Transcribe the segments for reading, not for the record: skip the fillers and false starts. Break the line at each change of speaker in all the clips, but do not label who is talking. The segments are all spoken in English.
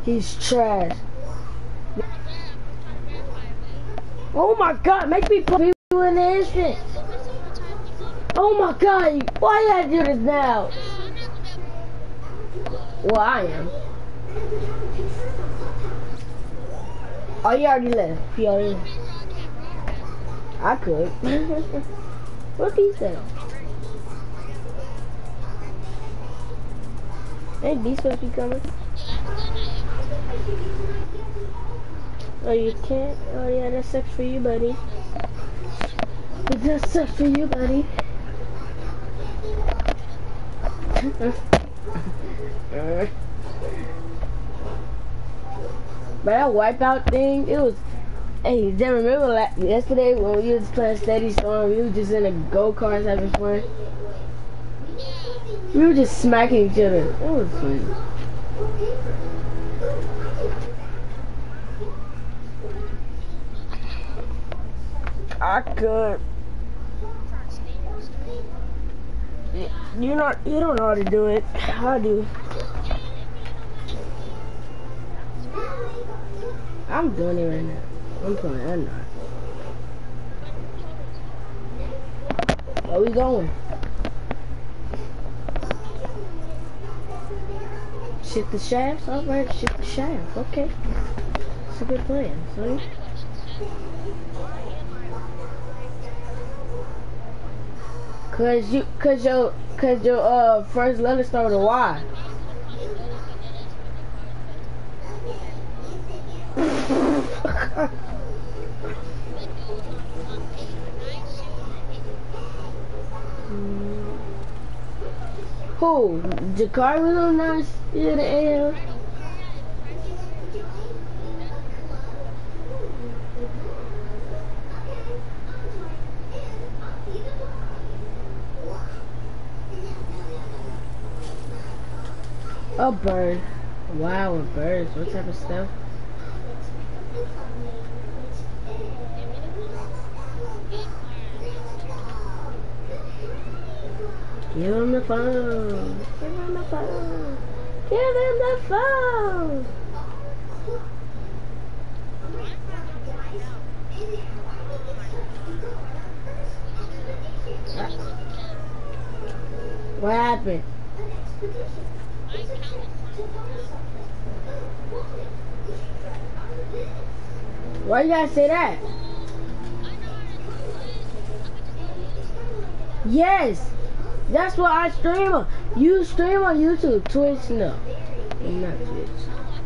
He's trash. Oh my god, make me put people in the instant. Oh my god, why you gotta do this now? Well, I am. Oh, you already left. You already left. I could. What's he say? Ain't these supposed to be coming? Oh, you can't? Oh yeah, that sucks for you, buddy. It just sucks for you, buddy. But that wipeout thing, it was. Hey, do you remember yesterday when we was playing Steady Storm? We were just in the go-karts having fun. We were just smacking each other. It was fun. I could. You don't know how to do it. I do. I'm doing it right now. I'm playing. I'm not. Where we going? Shit the shafts? Alright, shit the shafts. Okay. It's a good plan, son. Cause your first letter start with a Y. Who? Jakari was on nice in the air. A bird. Wow, a bird. What type of stuff? Give him the phone. Give him the phone. Give him the phone. What happened? Why you gotta say that? Yes, that's what I stream on. You stream on YouTube, Twitch, no, not Twitch.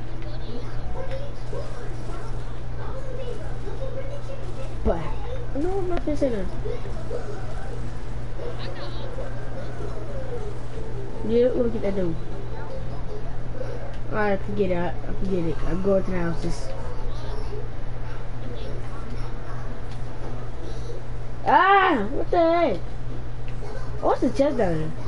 But no, I'm not gonna say that. Yeah, look at that dude. Alright, forget it. I forget it. I'm going to the houses. Ah! What the heck? What's the chest down there?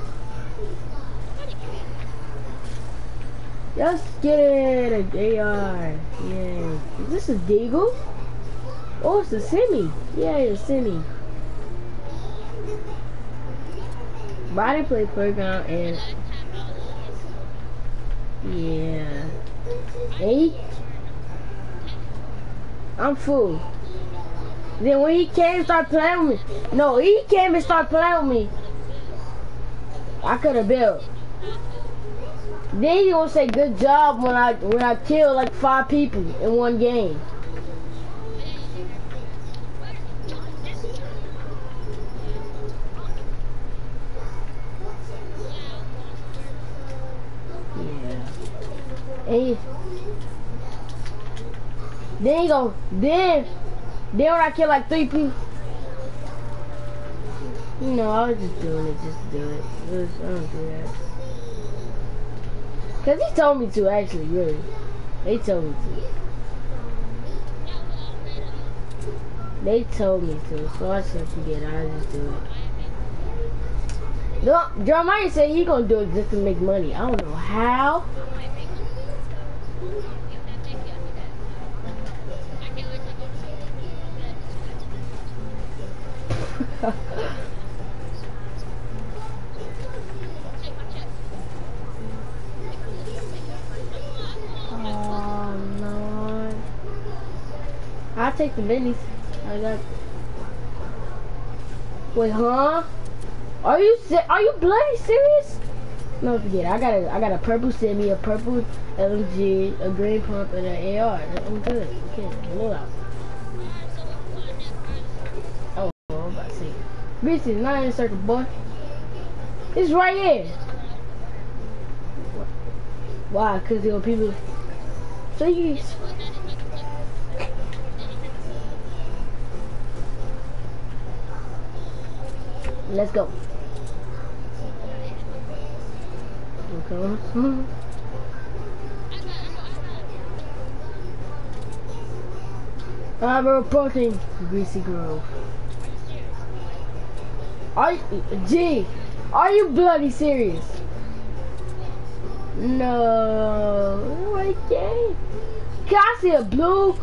Let's get it! A AR. Yeah. Is this a Deagle? Oh, it's a Semi. Yeah, it's a Semi. Body play playground and yeah. Hey, I'm full. Then when he came and started playing with me, no, he came and started playing with me. I could have built. Then he gonna say good job when I killed like 5 people in one game. Hey. Then he go, then when I kill like 3 people. You know, I was just doing it just to do it. I don't do that. Cause he told me to actually, really. They told me to. They told me to, so I said forget it, I'll just do it. No, Jeremiah said he gonna do it just to make money. I don't know how. I'll take the minis. I got. Wait, huh? Are you bloody serious? No, forget it. I got a purple semi, a purple LMG, a green pump, and an AR. I'm good. Okay, blow out. Oh, I'm about to say. Greasy, not in a circle, boy. It's right here. Why? Cause there were people. Please. Let's go. Okay. I'm approaching Greasy Grove. Are you bloody serious? No, I can't. I see a blue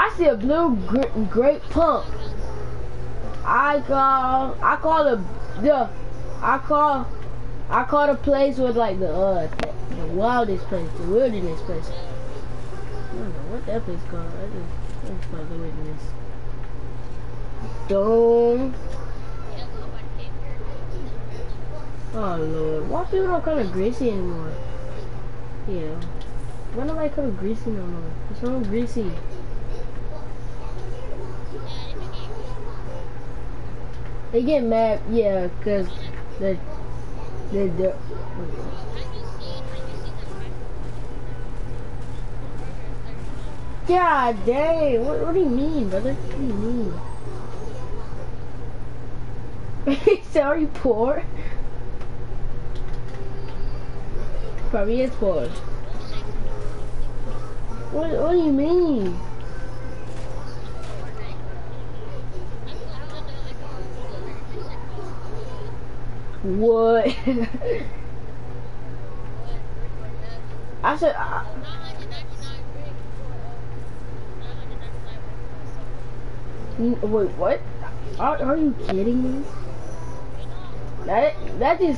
great pump. I call the place with like the wildest place, the wilderness place. I don't know what that place called. I just like the wilderness. Dome. Oh Lord, why people don't come to Greasy anymore? Yeah. Why nobody come to Greasy no more? What's wrong with Greasy? They get mad, yeah, cause the God dang, what do you mean, brother? What do you mean? So are you poor? Probably is poor. What do you mean? What? I said. Wait, what? Are you kidding me? That is.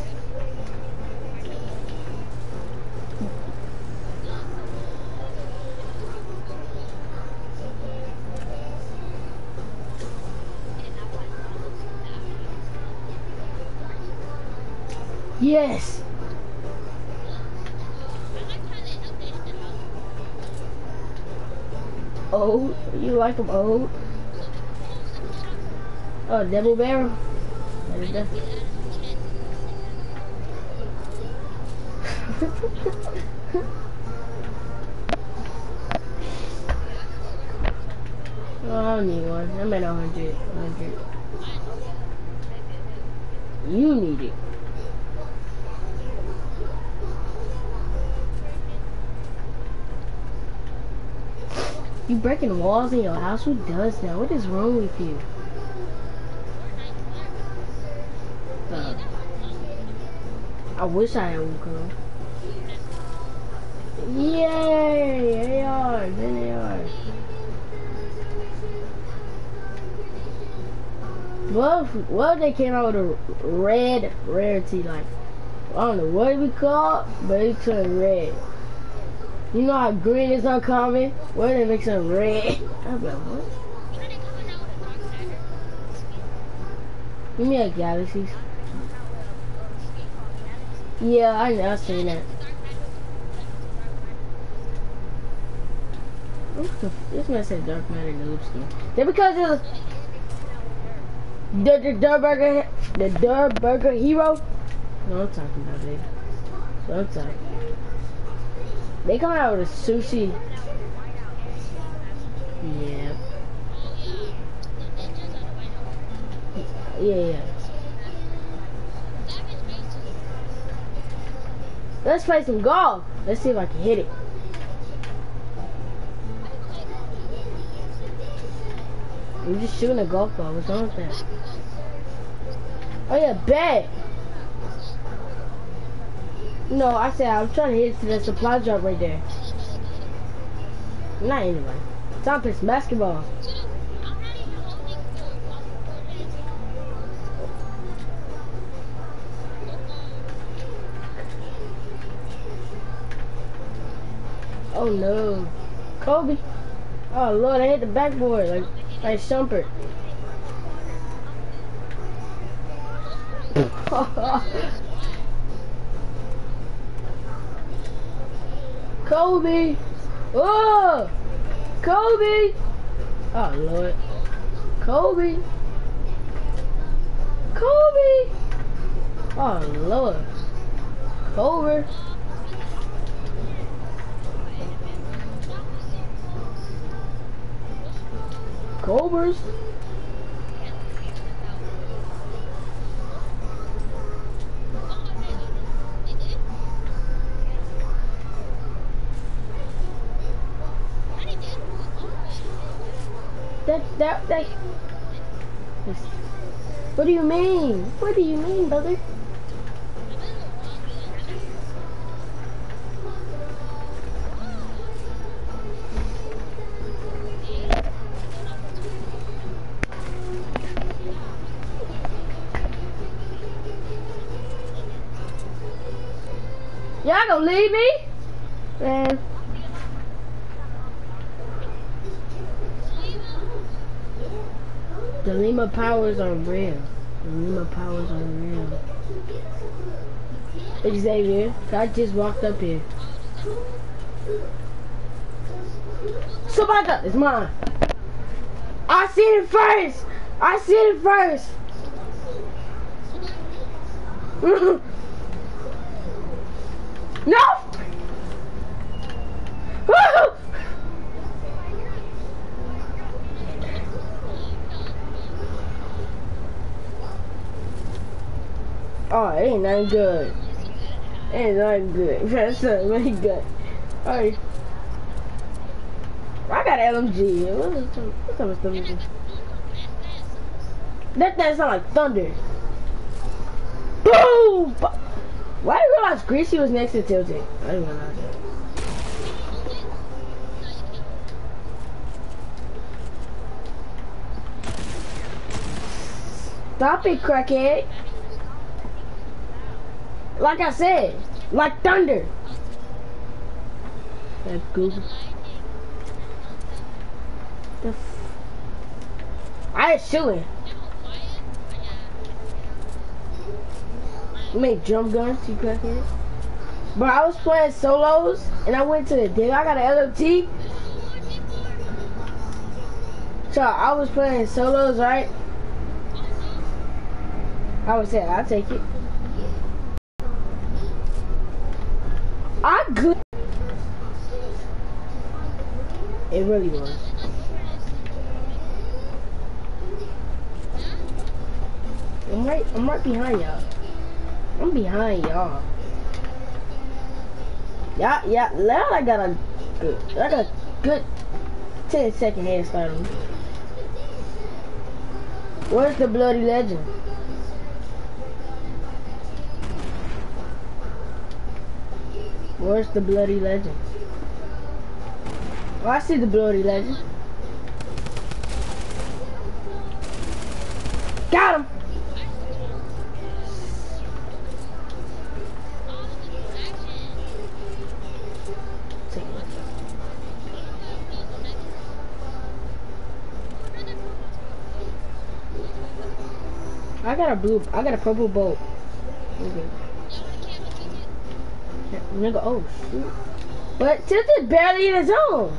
Yes. Old? You like them old? Oh, double barrel? Oh, I don't need one. I'm at 100. You need it. You breaking walls in your house? Who does that? What is wrong with you? I wish I had one, girl. Yay! AR, then AR. Well, they came out with a red rarity, like, I don't know what we call it, but it turned red. You know how green is uncommon? What if they make some red? I'm like, what? Give me a Galaxies. Yeah, I know, I've seen that. This man said Dark Matter noob skin. They're because of the Durr Burger Hero. No, I'm talking about, baby. So I'm talking. They come out with a sushi. Yeah. Yeah. Let's play some golf. Let's see if I can hit it. We're just shooting a golf ball. What's wrong with that? Oh yeah, bet. No, I said I'm trying to hit it to the supply drop right there. Not anyway. Time to play some basketball. Oh no. Kobe. Oh Lord, I hit the backboard like Shumpert. Kobe! Oh! Kobe! Oh Lord. Kobe! Kobe! Oh Lord. Kobe! Cobras. That. What do you mean? What do you mean, brother? Y'all gonna leave me? Man. The Lima powers are real. The Lima powers are real. Xavier, I just walked up here. Sabata, it's mine. I see it first. I see it first. No! Oh, it ain't nothing good. It ain't nothing good. That's really good. Alright. I got LMG. What's up with LMG? That sound like thunder. Boom! Why did you realize Greasy was next to Tilted? I didn't realize that. Stop it, crackhead. Like I said, like thunder. That Google. I ain't shooting. You make drum guns, you crackhead. But I was playing solos and I went to the dig. I got an LMT. So I was playing solos, right? I was saying, I'll take it. I good. It really was. I'm right behind y'all. I'm behind y'all. Yeah, now I got a good 10-second head start on me. Where's the bloody legend? Where's the bloody legend? Oh, I see the bloody legend. Got him! I got a purple bolt. Okay. Nigga, oh shoot. But Tilted barely in his own.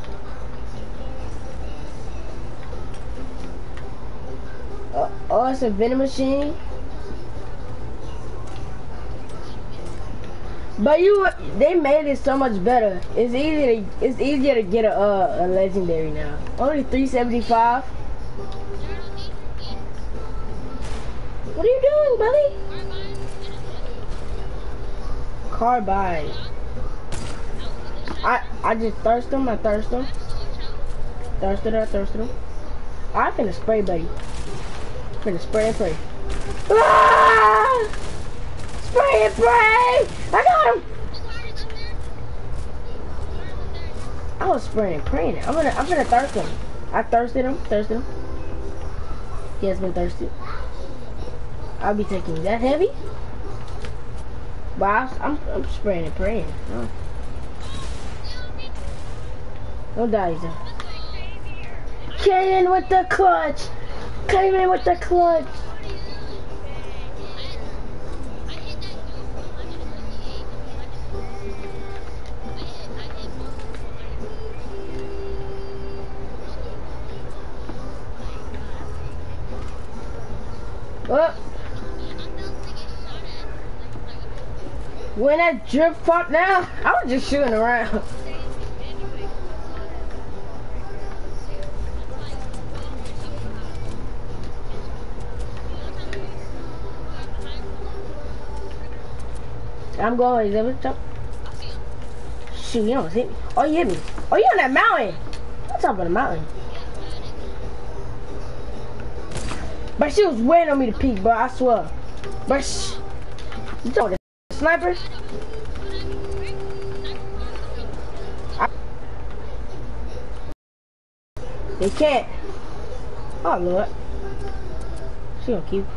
Oh, it's a vending machine. But they made it so much better. It's easier to get a legendary now. Only 375. What are you doing, buddy? Carbide. I just thirst him. I thirst him. Thirsted him. I finna spray, buddy. Finna spray and pray. Ah! Spray and pray! I got him! I was spraying and praying. I'm gonna thirst him. I thirsted him. He has been thirsted. I'll be taking that heavy. But I'm spraying and praying. Don't die, Ethan. Came in with the clutch. Came in with the clutch. Oh. When that drip pop now, I was just shooting around. I'm going, let me jump. Shoot, you don't hit me. Oh, you hit me. Oh, you on that mountain. I'm top of the mountain. But she was waiting on me to peek, bro, I swear. But you talking the snipers? They can't. Oh, Lord. She gonna keep.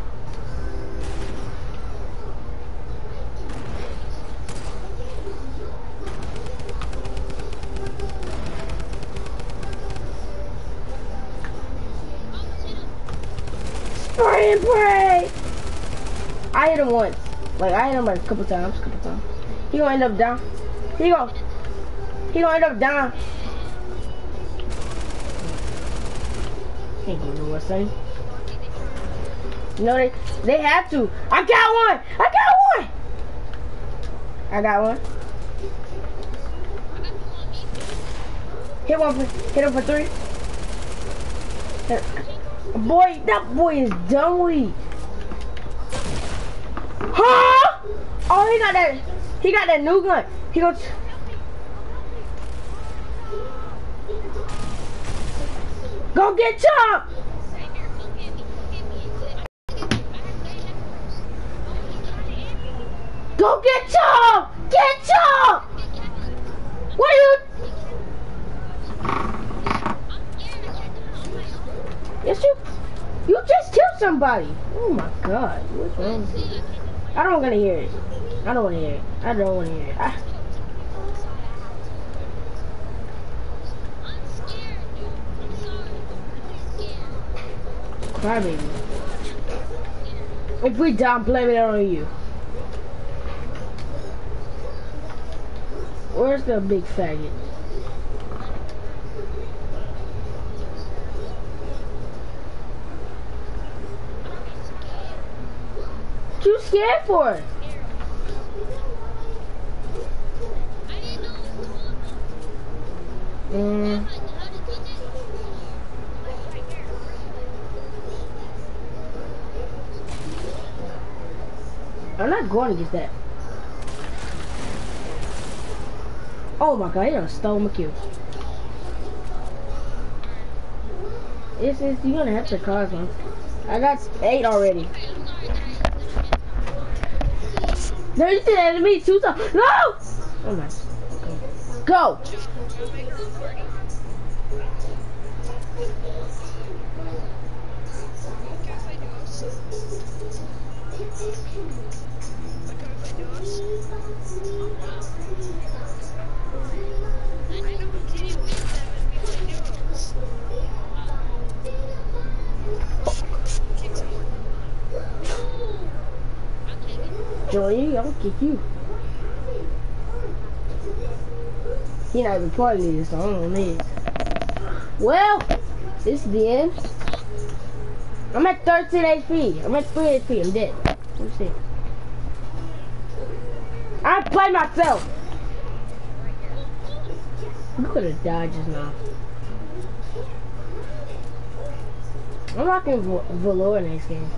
Spray and pray! I hit him once. Like, I hit him like a couple times. He gonna end up down. He gonna end up down. Ain't gonna do what say. You know they have to. I got one. Hit him for 3. Boy, that boy is dumb weak. Huh? Oh, he got that new gun. He goes. Go get Chomp! Go get Chomp! Get Chomp! What are you? Yes, you just killed somebody. Oh my God, what's wrong with you? I don't want to hear it. I don't want to hear it. Cry baby. If we die, I'm blaming it on you. Where's the big faggot? What you scared for? I'm not going to get that. Oh my God, he done stole my kill. You're gonna have to cause one. I got 8 already. No, you did that to me 2 times. No! Oh my. Go! Joey, I'll kick you. He not even part of this, so I don't know this. Well, this is the end. I'm at 13 HP. I'm at 3 HP. I'm dead. Let's see. I play myself. You could have died just now. I'm rocking Velour next game.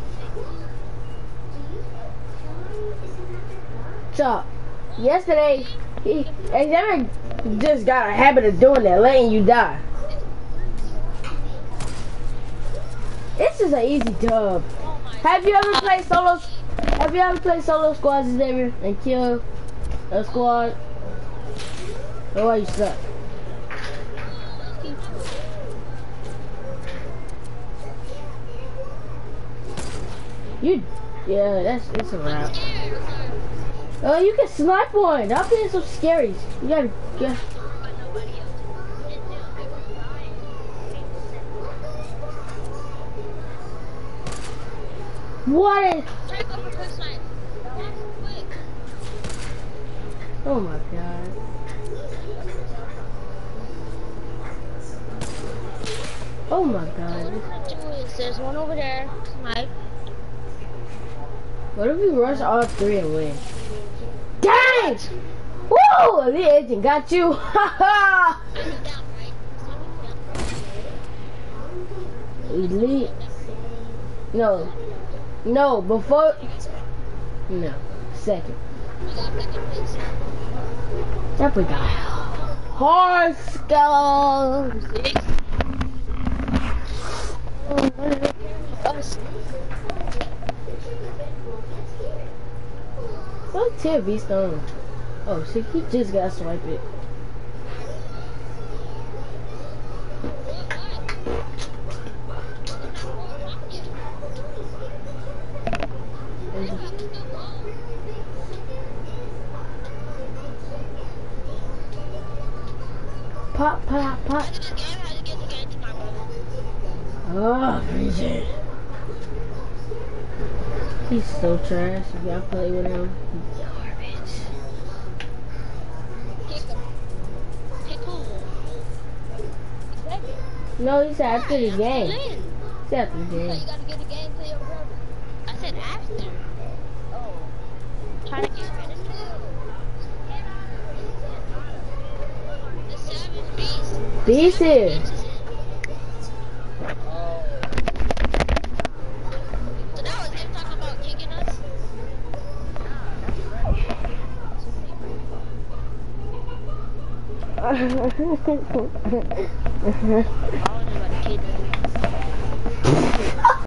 So, yesterday, Xavier just got a habit of doing that, letting you die. This is an easy dub. Have you ever played solos? Have you ever played solo squads, Xavier, and kill a squad? Or why you suck? Yeah, it's a wrap. Oh, you can snipe one. That play some scaries. You gotta. What is?
Try to go for quick snipe. Quick.
Oh my god. Oh my
What
god.
I'm gonna do is there's one over there. Snipe.
What if we rush all three and win? Dang! Woo! Elite agent got you. Haha!
I need down, right?
Elite. No. No, before. No. Second.
We got second place.
That we got hard skulls.
Us.
What tip be stone? Oh shit, he just got swipe it. Pop, pop, pop. Oh, Bridget. He's so trash. If y'all play with him, he's garbage. No, he said after the game. He said after the game.
You gotta get the game to your brother. I said after. Oh. Trying to get credit. The Savage Beast.
Beast here.
So that was him talking about kicking us? I was about to kick